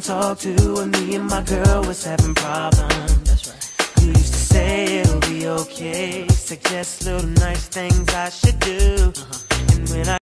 talk to when me and my girl was having problems. That's right. You used to say it'll be okay, suggest little nice things I should do. And when I